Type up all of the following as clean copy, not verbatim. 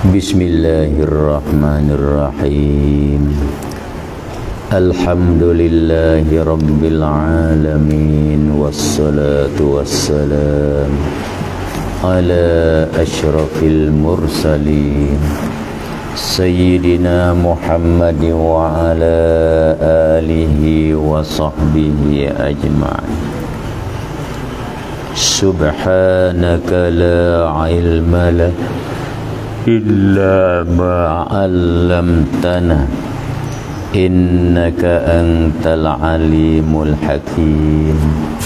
Bismillahirrahmanirrahim. Alhamdulillahi rabbil alamin. Wassalatu wassalam ala asyrafil mursalin Sayyidina Muhammadin wa ala alihi wa sahbihi ajma'in. Subhanaka la ilma lana illa ma 'allamtana innaka antal alimul hakim.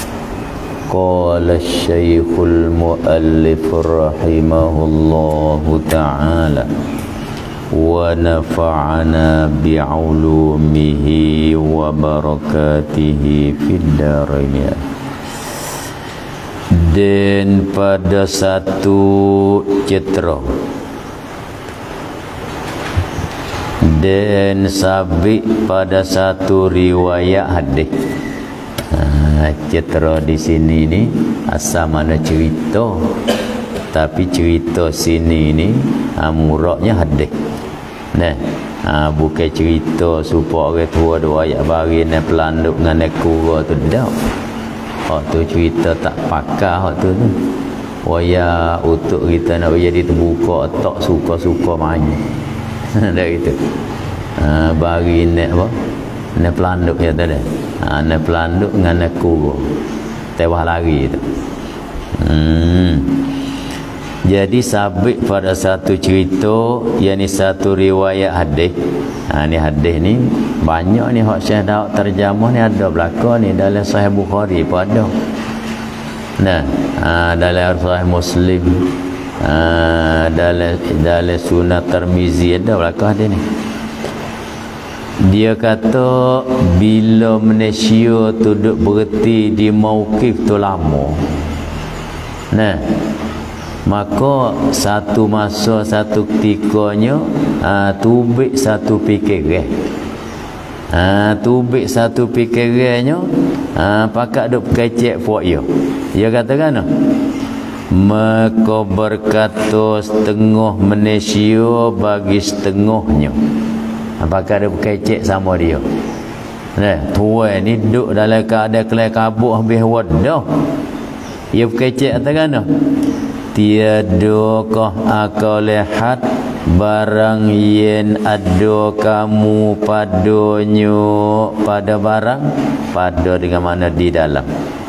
Qala asy-syaikhul muallif rahimahullahu ta'ala wa nafa'ana bi'ulumihi wa barakatihi fid dharain. Dan pada satu citra dan sabik pada satu riwayat hadis. Citra di sini ni asal mana cerita, tapi cerita sini ni muraknya hadis. Nah, bukan cerita supaya orang tua dua ayat bari nak pelanduk dengan nekura tu dak. Hak tu cerita tak pakar hak tu. Waya untuk kita nak jadi terbuka tak suka-suka main. Dah gitu. Bagi nak apa? Nak pelanduk ya tadi. Nak pelanduk dengan nak kuru. Tewah lari tu. Jadi sabit pada satu cerita, yakni satu riwayat hadis. Ni hadis ni banyak ni hak Syekh Daud terjemah ni ada belaka ni dalam Sahih Bukhari pun ada. Nah, dalam Sahih Muslim, dalam Sunan Tirmizi ada belaka hadis ni. Dia kata bila Malaysia tu duduk berhenti di mauqif tu lama. Nah, maka satu masa satu ketikanya tubik satu fikiran. Tubik satu fikirannya pakak duk kecek puak dia. Dia katakan maka berkata setengah Malaysia bagi setengahnya. Pakak duk kecek sama dia. Nah, tuan ni duduk dalam keadaan kelai kabut habis wadah. Dia kecek katakan tiadakah akal lihat barang yen ada kamu padanya pada barang pada dengan mana di dalam.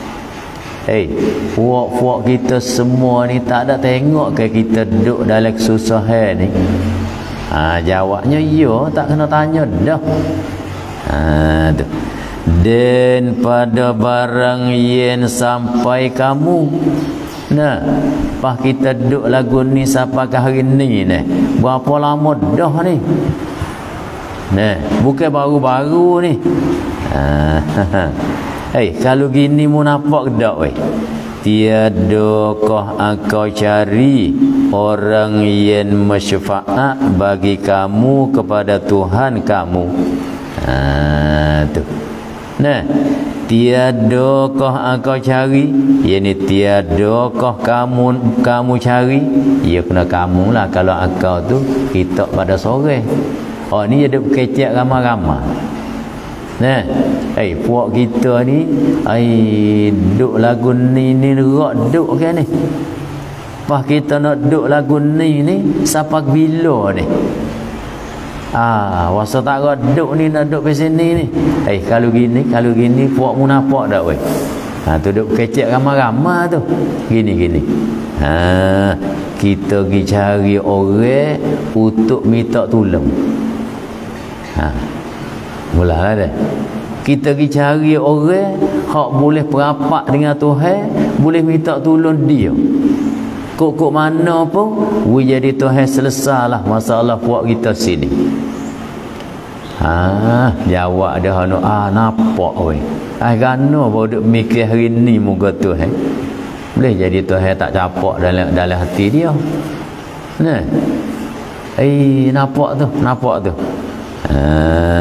Puak-puak kita semua ni tak ada tengok ke kita duduk dalam kesusahan ni. Jawabnya ya, tak kena tanya dah. Tu. Dan pada barang yen sampai kamu. Nah, pas kita duduk lagu ni sampai ke hari ni ni. Berapa lama dah ni? Nah, bukan baru-baru ni. Kalau gini mu nampak dak weh? Tiadakah engkau cari orang yang mensyafaat bagi kamu kepada Tuhan kamu? Tu. Nah, tiadakah engkau cari, yakni tiadakah kamu cari, ya kena kamu lah kalau engkau tu kita pada sore. Ni ada kecek ramai-ramai. Nah, puak kita ni duk lagu ni rak duk kan ni. Pas kita nak duk lagu ni sampai bila ni? Wasa tak duk ni nak duk di sini ni. Kalau gini puak mu nampak dak weh. Tu duk kecek ramai-ramai tu. Gini. Kita pergi cari orang untuk minta tolong. Mulalah dah. Kita pergi cari orang hak boleh perapat dengan Tuhan, boleh minta tolong dia. Kok mana pun jadi Tuhan selesailah masalah puak kita sini. Jawab dia nampak weh. Gano baru duk mikir hari ni muka Tuhan. Boleh jadi Tuhan tak capak dalam hati dia. Nah. Nampak tu.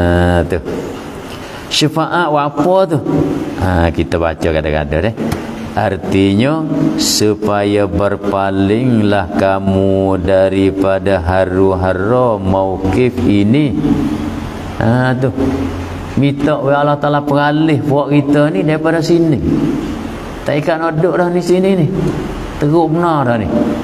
Tu. Syafaat apa tu? Kita baca kadang-kadang artinya supaya berpalinglah kamu daripada haru-hara mauqif ini. Tu minta Allah Taala peralih buat kita ni daripada sini. Tak ikat nak duduk dah ni sini ni. Teruk benar dah ni.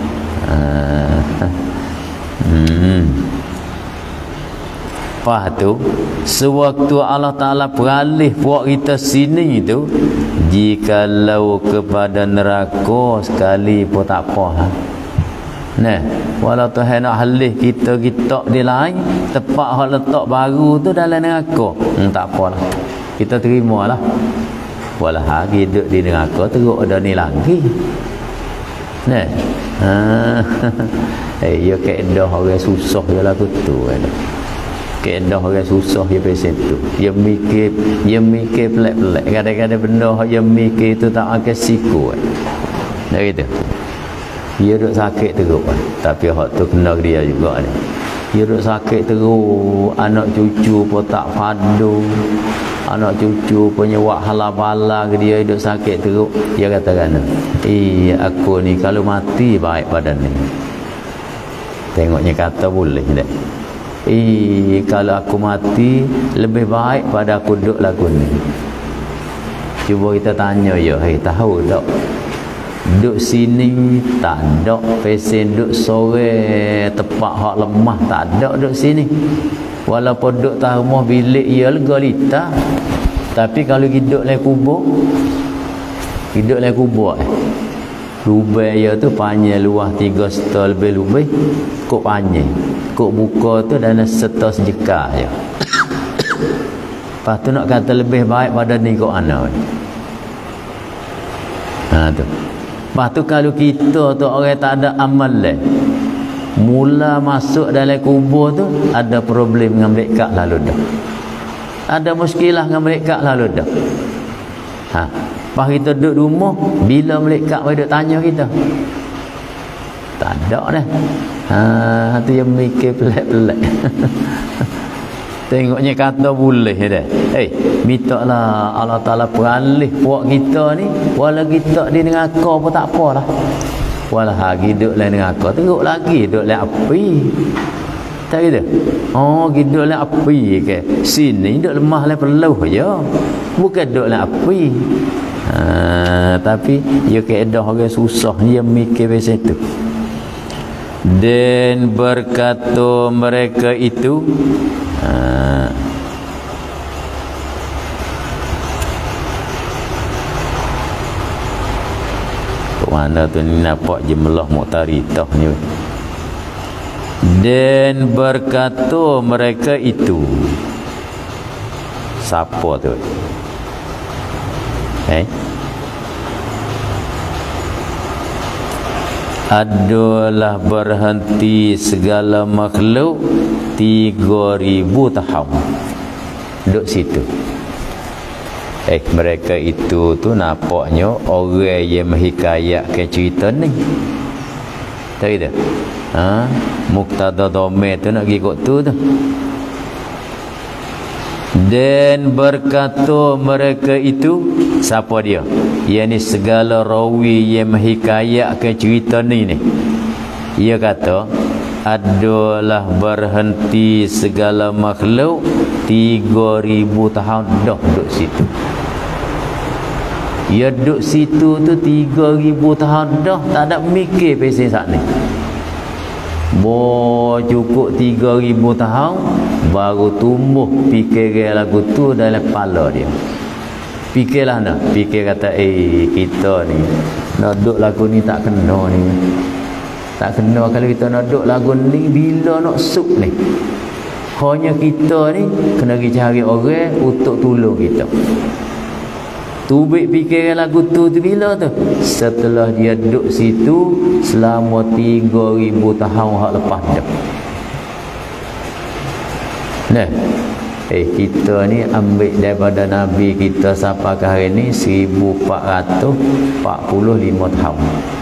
Lepas tu sewaktu Allah Ta'ala peralih buat kita sini tu, jikalau kepada neraka sekali pun tak apa. Nah, walau Tuhan nak halih kita di lain tempat hak letak baru tu dalam neraka, tak apalah, kita terima lah. Walau hari duduk di neraka teruk ada ni lagi. Nah, ya keedah orang susah je lah tu kan. Keedah orang susah je pasal tu. Dia mikir pelik-pelik. Kadang-kadang benda dia mikir tu tak akan siku kan. Dah gitu. Dia duduk sakit teruk kan. Tapi hak tu kena dia juga ni. Dia duduk sakit teruk, anak cucu pun tak padu. Anak cucu punya wak hala-bala ke dia hidup sakit teruk. Dia kata kan, aku ni kalau mati baik badan ni. Tengoknya kata boleh tak? Kalau aku mati lebih baik pada aku duduk lagu ni. Cuba kita tanya ya, tahu tak? Duduk sini tak ada, pesen duduk sore tempat hak lemah tak ada duduk sini. Walaupun duduk tak rumah bilik ia lega lita. Tapi kalau hidup dalam kubur, lubang dia tu panjang luas 3 setengah lebih. Kok panjang. Kok buka tu dalam setengah sejekar je. Lepas tu nak kata lebih baik pada ni kok ana. Tu. Lepas tu kalau kita tu orang tak ada amal lah, mula masuk dalam kubur tu ada problem dengan mereka lalu dah. Ada muskilah dengan mereka lalu dah. Pas kita duduk rumah, bila mereka duduk tanya kita, tak ada dah. Tu yang mikir pelik-pelik. Tengoknya kata boleh dah. Minta lah Allah Ta'ala peralih buat kita ni, walau kita di neraka pun tak apa lah. Walau hari duduk dalam neraka, teruk lagi duduk dalam api. Tak gitu? Duduk dalam api ke? Sini duduk lemah dalam peluh je. Bukan duduk dalam api. Tapi dia keedah orang susah, dia mikir pasal itu. Dan berkata mereka itu, mana tu ni nampak jumlah muqtaritah ni. Dan berkata mereka itu, siapa tu? Adalah berhenti segala makhluk 3,000 tahun duduk situ. Mereka itu tu nampaknya orang yang menghikayatkan cerita ni. Tahu tak? Muqtada dhamir tu nak ikut tu. Dan berkata mereka itu, siapa dia? Yang segala rawi yang menghikayatkan cerita ni. Ia kata, adalah berhenti segala makhluk 3,000 tahun dah duduk situ. Ia duduk situ tu 3,000 tahun dah tak ada mikir pasal saat ni. Cukup 3,000 tahun baru tumbuh fikir lagu tu dalam kepala dia. Fikirlah nak, fikir kata kita ni nak duduk lagu ni tak kena ni. Tak kena kalau kita nak duduk lagu ni bila nak suk ni. Hanya kita ni kena pergi cari orang untuk tolong kita. Tubik fikir lagu tu bila tu? Setelah dia duduk situ selama 3,000 tahun hak lepas dah. Nah, kita ni ambil daripada Nabi kita sampai ke hari ni 1445 tahun.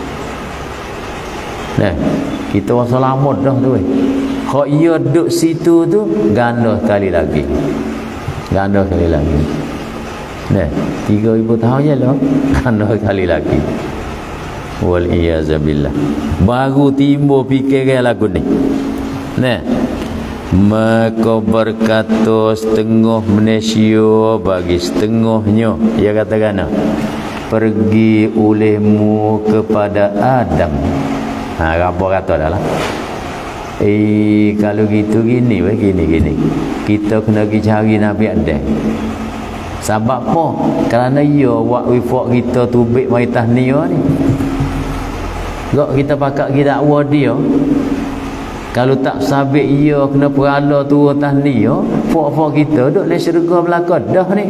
Nah, kita masa lama dah tu. Kalau ia duduk situ tu ganda sekali lagi. Nah, 3000 tahun je lah kena kali lagi. Wal iyazabillah. Baru timbul fikiran lagu ni. Nah, maka berkata setengah manusia bagi setengahnya, dia katakan pergi olehmu kepada Adam. Apa kata dah lah. Kalau gitu gini kita kena pergi cari Nabi Adam. Sebab apa? Kerana ia buat wifak kita tubik mai tahniah ni. Gak kita pakak kita dakwa dia. Kalau tak sabit ia kena perala turun tahniah, fak-fak kita duduk dalam syurga belaka dah ni.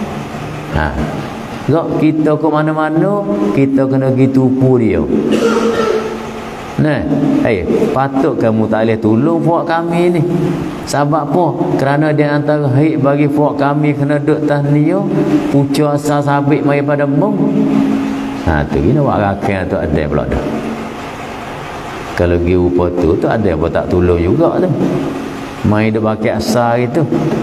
Gak kita ke mana-mana, kita kena pergi tupu dia. Nah, patut kamu tak boleh tolong fak kami ni. Sebab apa? Kerana dia antara hak bagi fak kami kena duduk tahniah, pucuk asal sabit mai pada mung. Tu kena buat rakan tu ada pula dah. Kalau pergi rupa tu ada apa tak tolong juga tu. Main dia pakai asal gitu.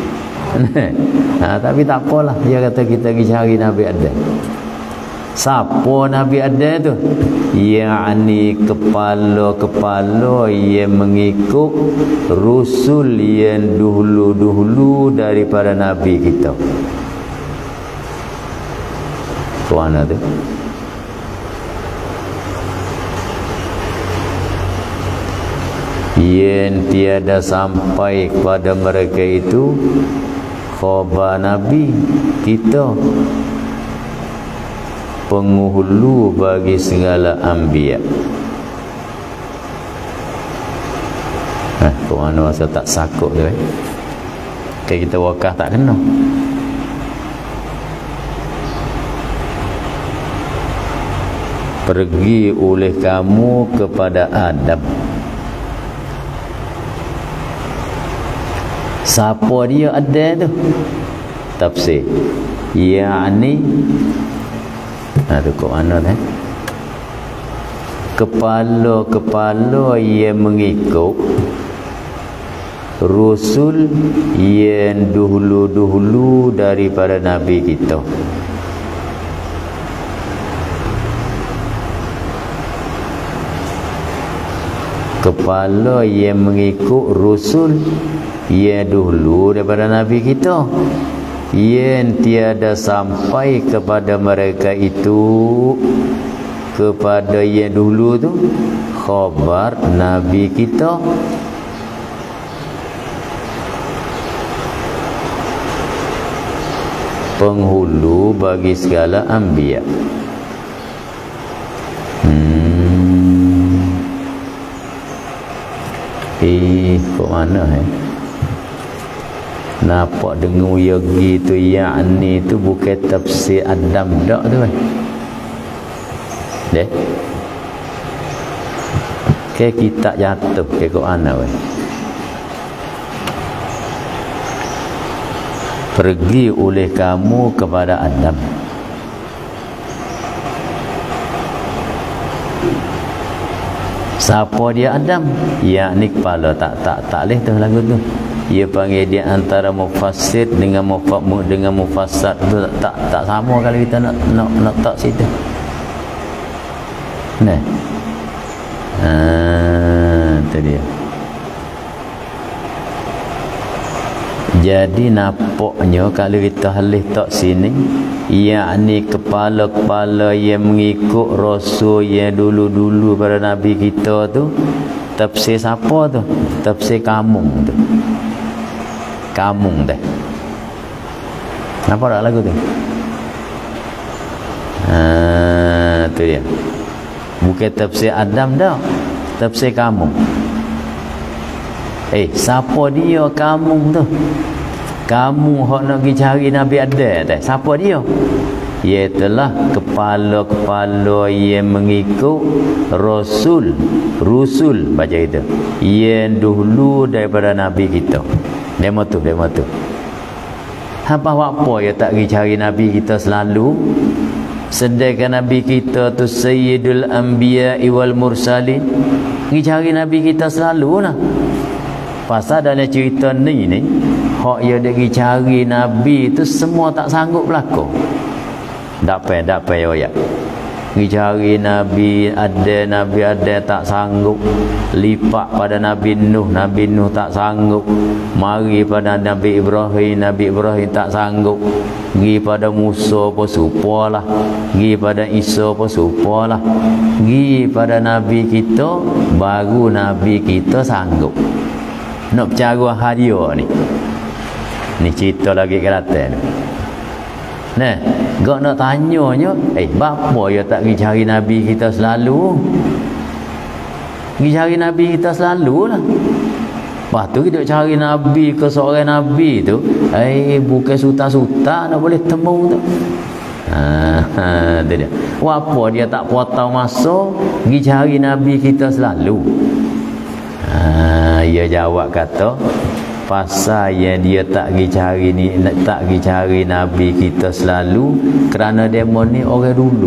Tapi tak apalah. Dia kata kita pergi cari Nabi Adam. Siapa Nabi Adam tu? Ya'ni kepala-kepala yang mengikut Rasul yang dahulu-dahulu daripada Nabi kita. Ke mana tu? Yang tiada sampai kepada mereka itu khabar Nabi kita, penghulu bagi segala anbiya. Ke mana masa tak sakut tu kita wakaf tak kena. Pergi oleh kamu kepada Adam. Siapa dia ada tu? Tafsir. Ya'ni tu kat mana tu? Kepala-kepala yang mengikut Rasul yang dahulu-dahulu daripada Nabi kita. Kepala yang mengikut Rasul yang dahulu daripada Nabi kita, yang tiada sampai kepada mereka itu, kepada yang dulu tu khabar Nabi kita, penghulu bagi segala anbiya. Kok mana nampak dengar yogi tu yakni tu bukan tafsir Adam dak tu deh. Kita jatuh ke Quran pergi oleh kamu kepada Adam. Siapa dia Adam? Yakni kepala. Tak leh tu lagu tu. Ia panggil dia antara mufassir dengan mufassad tu tak sama kalau kita nak tak situ. Nah. Tu dia. Jadi nampaknya kalau kita halih tak sini, yakni kepala-kepala yang mengikut Rasul yang dulu-dulu pada Nabi kita tu, tafsir siapa tu? Tafsir Kamung tu. Kamung dah. Nampak tak lagu tu? Tu dia. Bukan tafsir Adam dah. Tafsir Kamung. Siapa dia Kamung tu? Kamu hok nak pergi cari Nabi Adam dah. Siapa dia? Ialah kepala-kepala yang mengikut Rasul baca itu, yang dulu daripada Nabi kita. Demo tu. Apa ya tak pergi cari Nabi kita selalu? Sedangkan Nabi kita tu Sayyidul Anbiya wal Mursalin. Pergi cari Nabi kita selalu lah. Pasal dalam cerita ni hak dia pergi cari Nabi tu semua tak sanggup berlaku. Tak payah ya. Pergi cari Nabi ada tak sanggup. Lipat pada Nabi Nuh tak sanggup. Mari pada Nabi Ibrahim tak sanggup. Pergi pada Musa pun supalah. Pergi pada Isa pun supalah. Pergi pada Nabi kita, baru Nabi kita sanggup. Nak bercara hadiah ni. Ni cerita lagi kerata ni. Nah, gak nak tanyanya, bapa ya tak pergi cari Nabi kita selalu? Pergi cari Nabi kita selalu lah. Lepas tu kita cari Nabi ke seorang Nabi tu, bukan suta-suta nak boleh temu tu. Tu dia. Apa dia tak potong masa pergi cari Nabi kita selalu? Dia jawab kata, pasal yang dia tak pergi cari Nabi kita selalu kerana demo ni orang dulu.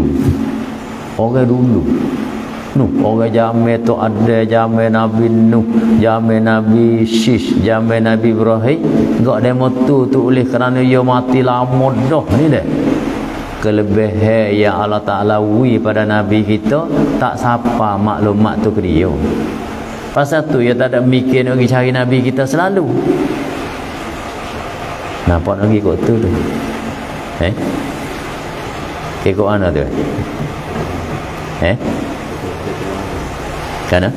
Orang zaman tu ada zaman Nabi Nuh, zaman Nabi Shish, zaman Nabi Ibrahim. Enggak demo tu oleh kerana dia mati lama dah ni dah. Kelebihan yang Allah Ta'ala wi pada Nabi kita tak sapa maklumat tu ke dia. Pasal tu dia tak ada mikir nak pergi cari Nabi kita selalu. Nampak nak ikut tu tu. Ikut mana tu? Kana?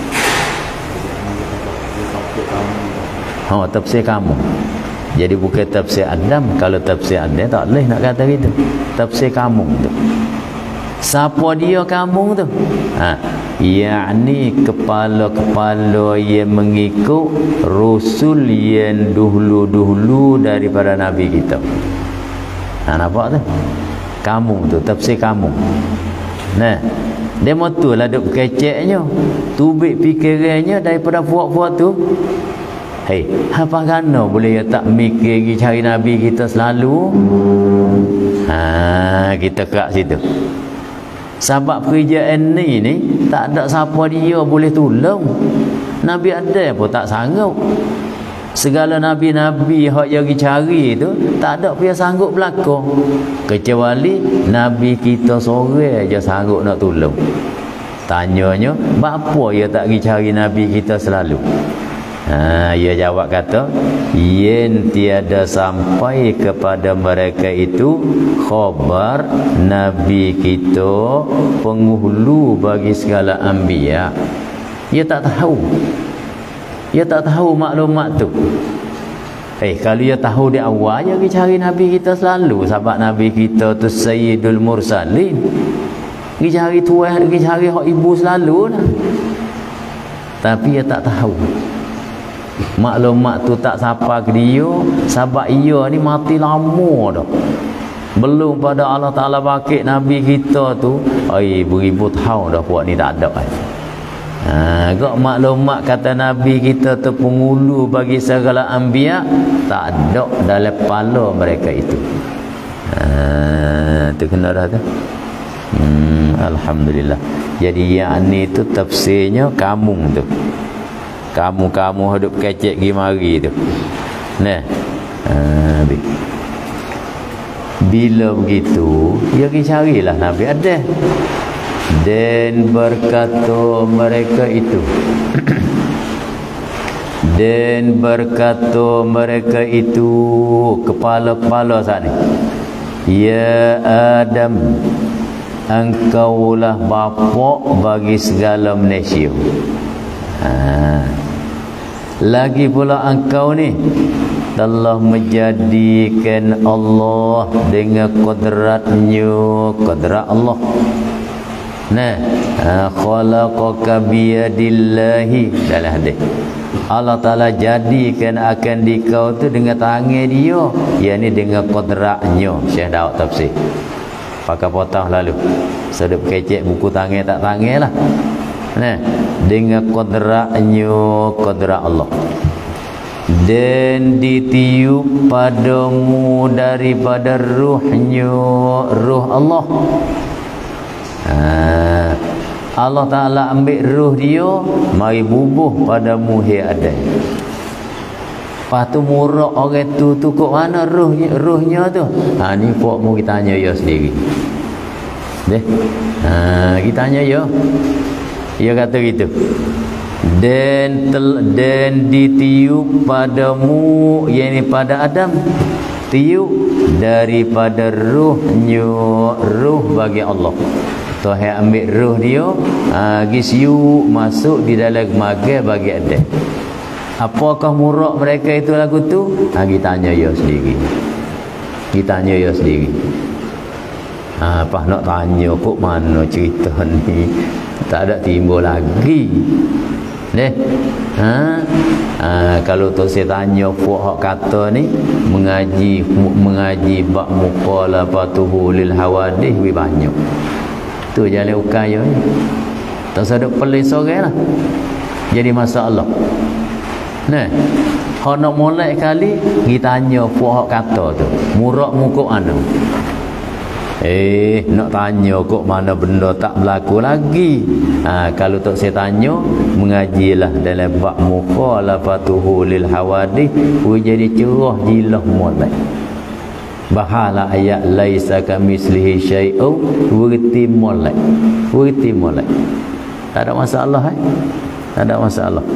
Tafsir kamu. Jadi bukan tafsir Adam. Kalau tafsir Adam tak boleh nak kata gitu. Tafsir kamu tu. Siapa dia kamu tu? Yakni kepala-kepala yang mengikut Rasul yang dahulu daripada Nabi kita. Nampak tu? Kamu tu, tafsir kamu. Nah, dia betul lah duk keceknya. Tubik fikirannya daripada puak-puak tu. Apa kena boleh tak mikir pergi cari Nabi kita selalu? Kita kat situ. Sebab kerjaan ni tak ada siapa dia boleh tolong. Nabi ada pun tak sanggup. Segala nabi-nabi hak yang pergi cari tu tak ada pun yang sanggup berlaku. Kecuali Nabi kita seorang je sanggup nak tolong. Tanyanya, apa dia tak pergi cari Nabi kita selalu? Ia jawab kata, yen tiada sampai kepada mereka itu khabar Nabi kita penghulu bagi segala anbiya. Ia tak tahu maklumat tu. Kalau ia tahu di awal, dia pergi cari Nabi kita selalu. Sebab Nabi kita tu Sayyidul Mursalin. Pergi cari tuan, pergi cari hak ibu selalu lah. Tapi ia tak tahu maklumat tu tak sapa ke dia. Sebab ia ni mati lama dah. Belum pada Allah Ta'ala bakit Nabi kita tu beribu tahun dah buat ni tak ada. Gak maklumat kata Nabi kita tu penghulu bagi segala anbiya tak ada dalam kepala mereka itu. Tu kena dah tu. Alhamdulillah. Jadi yang ni tu tafsirnya kamu tu. Kamu hidup kecek pergi mari tu. Nah. Bila begitu, dia pergi carilah Nabi ada. Dan berkata mereka itu dan berkata mereka itu kepala-kepala saat ni, ya Adam, engkaulah bapa bagi segala manusia. Lagi pula engkau ni telah menjadikan Allah dengan kodratnya, kodrat Allah. Khalaqaka biyadillahi dalam hadis. Allah Ta'ala jadikan akan dikau tu dengan tangan dia, yakni dengan kodratnya. Syekh Daud tafsir pakai potong lalu sedap kecek buku tangan tak tangan lah. Dengan kodratnya, kodrat Allah. Dan ditiup padamu daripada ruhnya, ruh Allah. Allah Ta'ala ambil ruh dia, mari bubuh padamu hai Adam. Lepas tu murak orang tu kok mana ruhnya tu? Ni pok mu kita tanya ya sendiri. Deh. Kita tanya ya. Dia kata gitu. Dan ditiup padamu, yakni pada Adam, tiup daripada ruhnya, ruh bagi Allah. Tuhan ambil ruh dia, gisiu masuk di dalam gemaga bagi Adam. Apakah murak mereka itu lagu tu? Kita tanya ya sendiri. Kita tanya ya sendiri. Apa nak tanya kok mana cerita ni? Tak ada timbul lagi. Kalau tu saya tanya puak hak kata ni mengaji bab mukhalafatuhu lil hawadih wi banyak. Tu jalan ukaya ni. Tak sadok pelik soranglah. Jadi masalah. Hak nak mulai kali kita tanya puak hak kata tu. Murak mukuk anu. Nak tanya kok mana benda tak berlaku lagi. Kalau tak saya tanya, mengajilah dalam bab mukhalafatuhu lil hawadih, jadi cerah jilah mulai. Bahala ayat laisa kamislihi syai'un, berhenti mulai. Berhenti mulai. Tak ada masalah Tak ada masalah.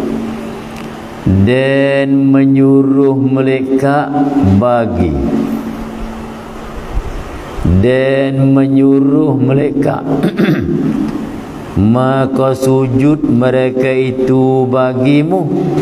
Dan menyuruh mereka bagi, dan menyuruh mereka maka sujud mereka itu bagimu.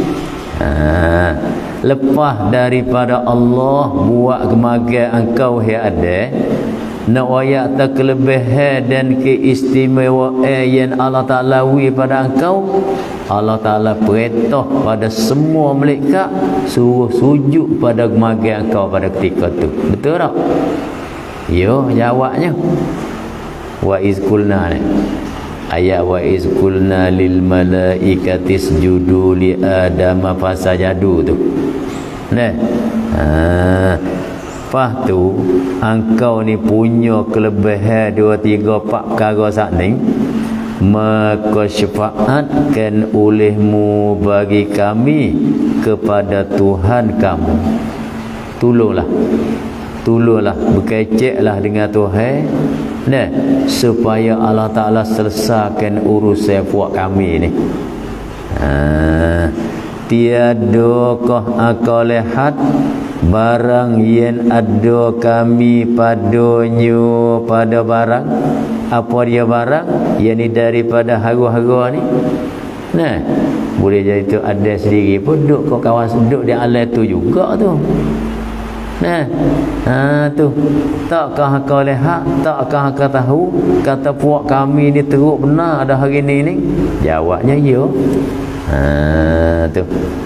Lepas daripada Allah buat gemaga engkau ada nak wayak tak kelebihan dan keistimewaan yang Allah Ta'ala wi pada engkau, Allah Ta'ala perintah pada semua mereka suruh sujud pada gemaga engkau pada ketika tu. Betul tak? Yo, jawabnya wa izkulna ni. Ayat wa izkulna lil malaikati isjudu li adama fasajadu tu. Lepas tu engkau ni punya kelebihan 2 3 4 perkara saat ni, maka syafaatkan olehmu bagi kami kepada Tuhan kamu. Tolonglah berkeceklah dengan Tuhan supaya Allah Ta'ala selesaikan urusan puak kami ni. Tiadakah akal lihat barang yang ada kami padanya pada barang? Apa dia barang? Yang ni daripada hara-hara ni. Boleh jadi tu ada sendiri pun duduk kat kawasan, duduk di alam tu juga tu. Tu takkah kau lihat, takkah kau tahu kata puak kami ni teruk benar ada hari ni? Jawabnya ya. Tu.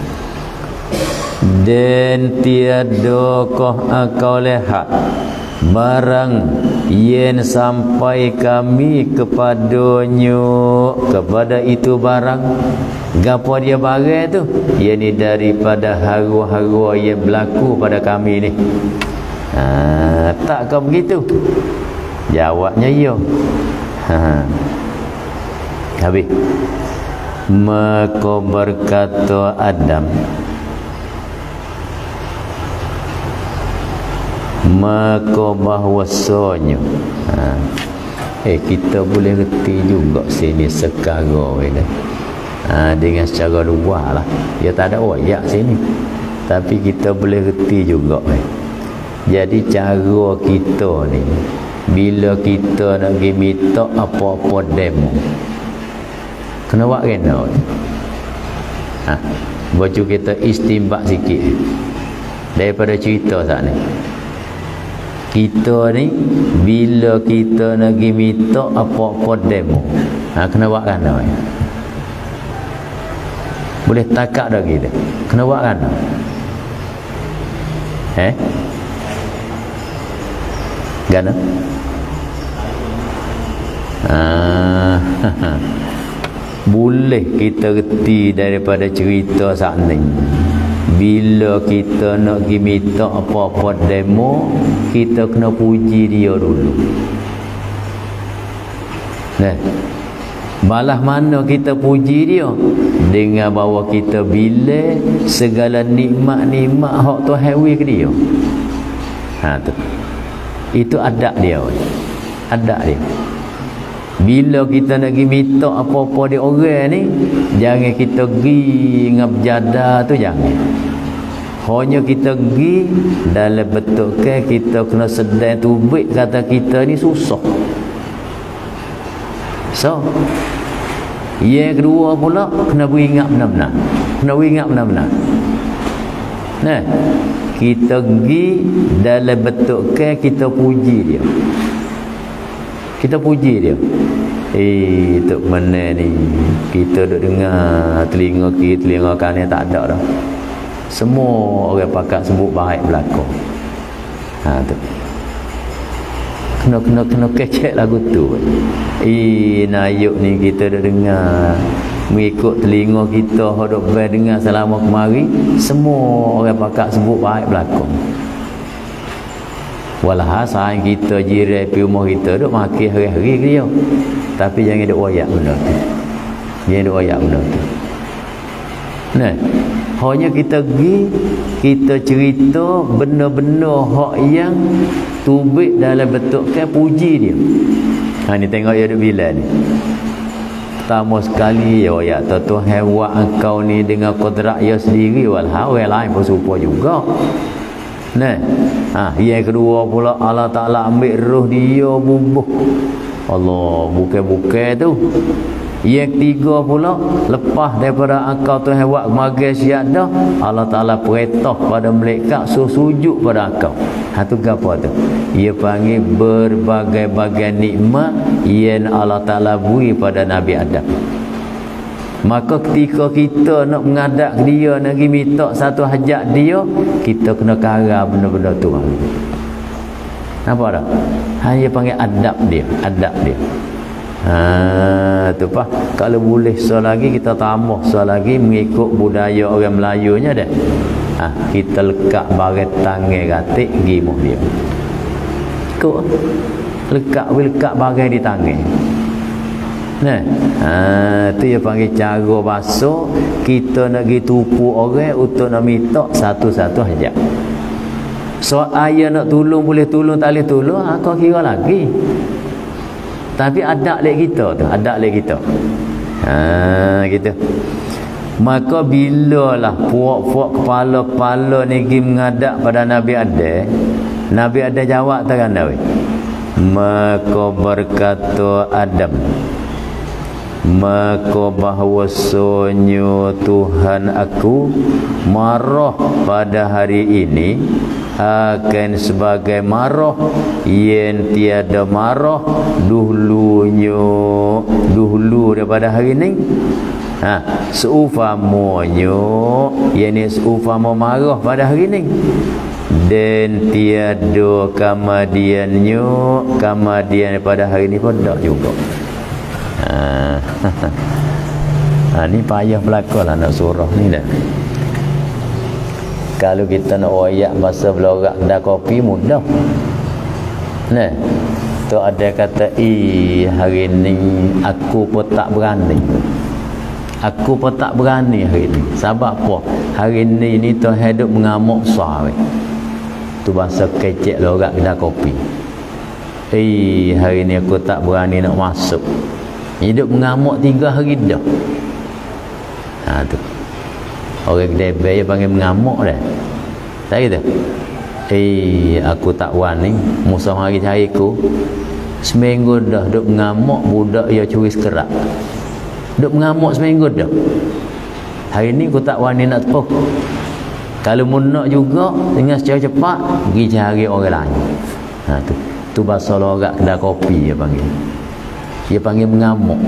Dan tiadakah kau lihat barang yang sampai kami kepadanya, kepada itu barang. Gapo dia barang tu? Ia ni daripada haru-haru yang berlaku pada kami ni. Tak kau begitu? Jawabnya ya. Habis. Maka berkata Adam, maka bahwasanya kita boleh reti juga sini sekarang ini. Dengan secara luar lah, dia tak ada wayak sini, tapi kita boleh reti juga. Jadi cara kita ni, bila kita nak pergi minta apa-apa demo, kena buat kena. Baju kita istimbak sikit daripada cerita saat ni. Kita ni bila kita nak pergi minta apa-apa demo, kena buat kena. Boleh takak dah kita. Kena buat kan? Gana? Boleh kita reti daripada cerita saat ni. Bila kita nak pergi minta apa-apa demo, kita kena puji dia dulu. Balas mana kita puji dia? Dengan bahawa kita bila segala nikmat-nikmat hak Tuhan beri ke dia. Tu. Itu adab dia. Adab dia. Bila kita nak pergi minta apa-apa di orang ni, jangan kita pergi dengan berjada tu, jangan. Hanya kita pergi dalam bentukkan kita kena sedang tubik kata kita ni susah. So, yang kedua pula kena beringat benar-benar. Kena beringat benar-benar. Nah, kita pergi dalam bentukkan kita puji dia. Kita puji dia. Tok mana ni? Kita duk dengar telinga kiri, telinga kanan tak ada dah. Semua orang pakat sebut baik belakang. Tu. Kena kecek lagu tu. Nayuk ni kita dah dengar, mengikut telinga kita hodok bai dengar selama kemari, semua orang pakak sebut baik belakang. Walah sayang kita jiran pi rumah kita duk maki hari-hari ke dia. Tapi jangan duk wayak benda tu. Jangan duk wayak benda tu. Nah, hanya kita pergi, kita cerita benda-benda hak yang tubik dalam bentukkan puji dia. Ni tengok dia duk bila ni. Pertama sekali ya wayak Tuhan buat engkau ni dengan kodrat dia sendiri, walah orang lain pun serupa juga. Nah, yang kedua pula Allah Ta'ala ambil roh dia bubuh. Allah bukan-bukan tu. Yang ketiga pula, lepas daripada engkau Tuhan buat kemarin siap dah, Allah Ta'ala perintah pada malaikat suruh sujud pada engkau. Tu apa tu? Ia panggil berbagai-bagai nikmat yang Allah Ta'ala beri pada Nabi Adam. Maka ketika kita nak menghadap dia, nak pergi minta satu hajat dia, kita kena kara benda-benda tu. Nampak tak? Hanya panggil adab dia, adab dia. Tu pak. Kalau boleh lagi kita tambah lagi mengikut budaya orang Melayunya dah. Kita lekat baret tangan gatik gimuh dia. Kok lekat baret di tangan. Nah, tu dia panggil cara basuh kita nak pergi tupu orang untuk nak minta satu-satu hajat. So ayah nak tolong boleh tolong, tak boleh tolong, kau kira lagi. Tapi adab lek kita tu, adab lek kita. Gitu. Maka bilalah puak-puak kepala-kepala ni pergi menghadap pada Nabi Adam, Nabi Adam jawab tak kan dah. Maka berkata Adam, maka bahwasanya Tuhan aku marah pada hari ini akan sebagai marah yang tiada marah dulu daripada hari ini. Seufamonyo yakni seufamo marah pada hari ini, dan tiada kamadian pada hari ini pun tak juga. Ni payah belakang lah nak surah ni dah. Kalau kita nak wayak bahasa belorak kedai kopi mudah. Nah, tu ada kata hari ni aku pun tak berani. Aku pun tak berani hari ni. Sebab apa? Hari ni tu hidup mengamuk besar. Tu bahasa kecek lorak kedai kopi. Hari ni aku tak berani nak masuk. Hidup mengamuk 3 hari dah. Tu. Orang kedai bayar panggil mengamuk dah. Tak gitu? Aku tak berani. Musuh hari cariku. Seminggu dah duk mengamuk budak dia curi sekerak. Duk mengamuk seminggu dah. Hari ni aku tak berani nak tepuk. Kalau mu nak juga dengan secara cepat pergi cari orang lain. Tu bahasa lorak kedai kopi dia panggil. Dia panggil mengamuk.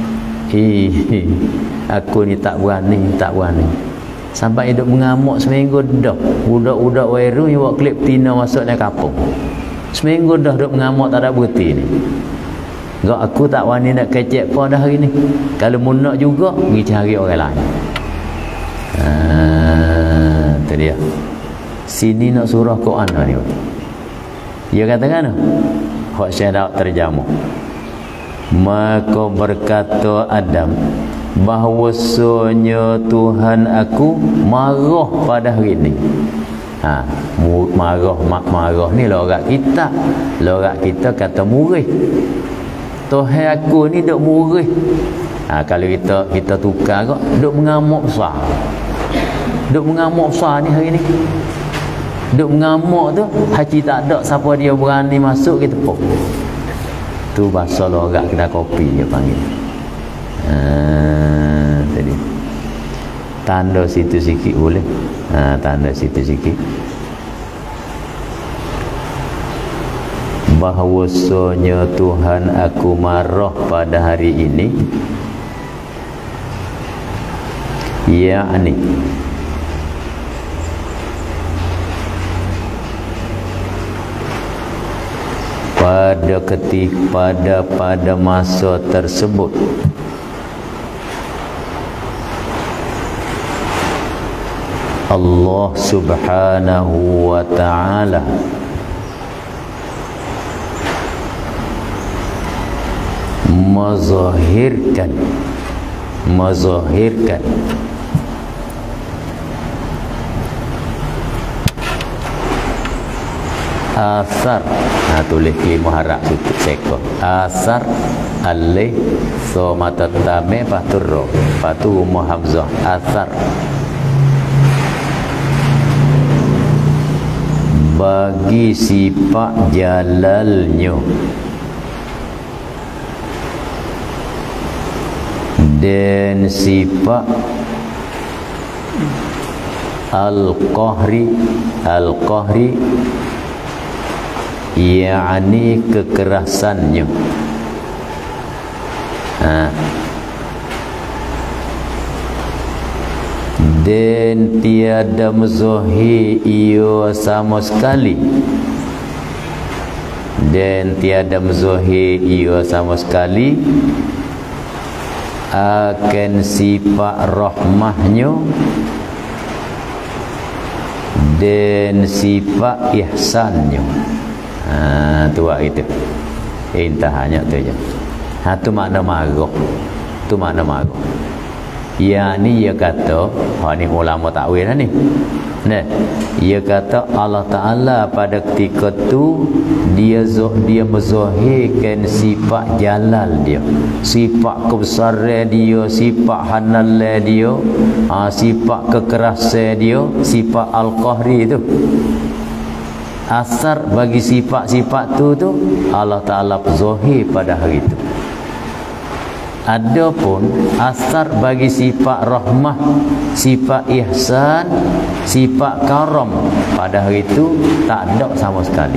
Aku ni tak berani. Sampai hidup mengamuk seminggu dah. Budak-budak wairu yang buat klip tina masuk dalam kampung. Seminggu dah duk mengamuk tak ada berhenti ni. Gak aku tak berani nak kecek apa dah hari ni. Kalau mu nak juga pergi cari orang lain. Tu dia. Sini nak surah Quran ni. Dia katakan hak syarah terjemah. Maka berkata Adam, bahwasanya Tuhan aku marah pada hari ini. Marah ni lorak kita. Lorak kita kata murih. Tuhan aku ni duk murih. Kalau kita tukar kok duk mengamuk besar. Duk mengamuk besar ni hari ni. Duk mengamuk tu haji tak ada siapa dia berani masuk kita pun. Tu bahasa lorak kedai kopi dia panggil. Tadi tanda situ sikit boleh. Tanda situ sikit. Bahwasanya Tuhan aku marah pada hari ini, yakni pada masa tersebut Allah Subhanahu wa ta'ala menzahirkan asar. Tulis kelimah harap tutup seko asar alih so mata tame paturro patu muhamzah asar bagi sifat jalalnya dan sifat al-qahri yakni kekerasannya. Dan tiada muzahir ia sama sekali. Akan sifat rahmahnya dan sifat ihsannya. Tu itu. Intahannya tu je. Tu makna marah. Ya ni ia kata, ni ulama takwil ni. Nah, ia kata Allah Taala pada ketika tu dia menzahirkan sifat jalal dia, sifat kebesaran dia, sifat hanal dia, sifat kekerasan dia, sifat al-qahri tu. Asar bagi sifat-sifat tu Allah Taala zahir pada hari itu. Adapun asar bagi sifat rahmah, sifat ihsan, sifat karam pada hari itu tak ada sama sekali.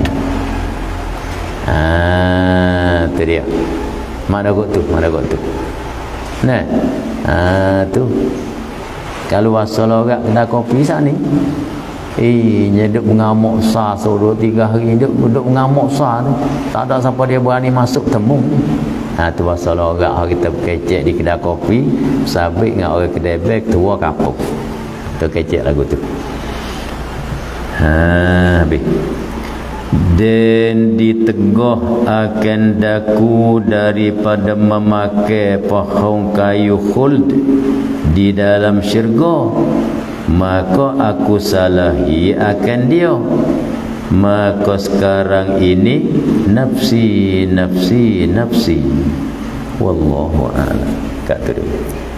Tu dia. Mana kot tu? Nah, tu. Kalau asal orang kena kopi sat ni, nyeduk mengamuk sah 2-3 hari duk mengamuk sah tu. Tak ada siapa dia berani masuk temu. Tu pasal orang kita kecek di kedai kopi sabit dengan orang kedai beg tua kapuk. Tu kecek lagu tu. Habis. Dan ditegah akan daku daripada memakai pohon kayu khuld di dalam syurga, maka aku salahi akan dia. Maka sekarang ini nafsi wallahu a'lam. Kata dia.